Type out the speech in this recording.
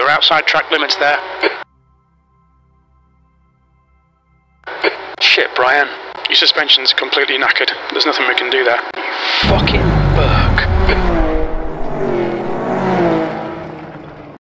You're outside track limits there. Shit, Brian. Your suspension's completely knackered. There's nothing we can do there. Fucking